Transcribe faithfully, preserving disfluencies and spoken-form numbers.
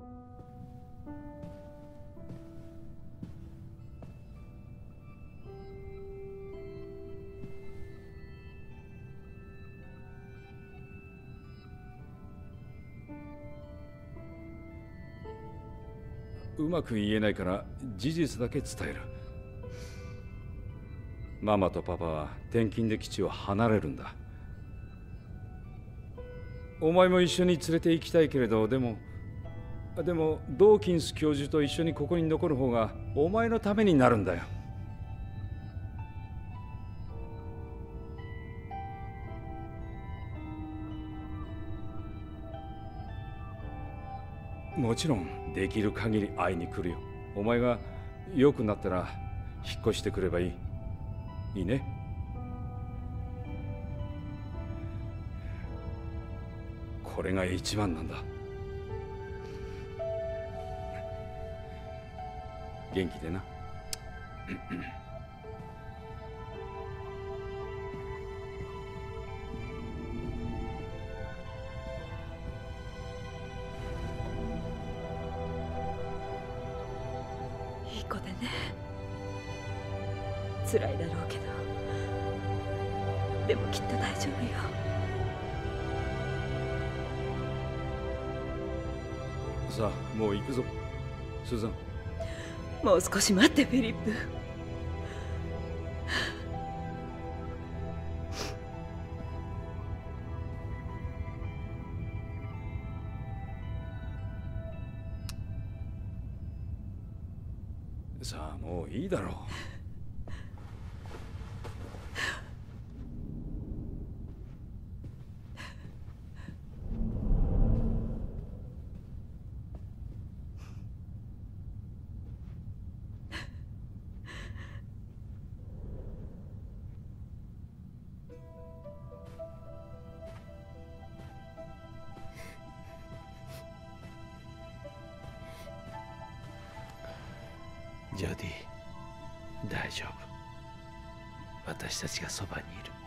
うまく言えないから事実だけ伝える。ママとパパは転勤で基地を離れるんだ。お前も一緒に連れて行きたいけれど、でもでもドーキンス教授と一緒にここに残る方がお前のためになるんだよ。もちろんできる限り会いに来るよ。お前が良くなったら引っ越してくればいい。いいね。これが一番なんだ。元気でな。 いい子でね。辛いだろうけど、でもきっと大丈夫よ。 さあ、もう行くぞ、スーザン。 もう少し待って、フィリップ。 さあ、もういいだろう。 ジョディ、大丈夫。私たちがそばにいる。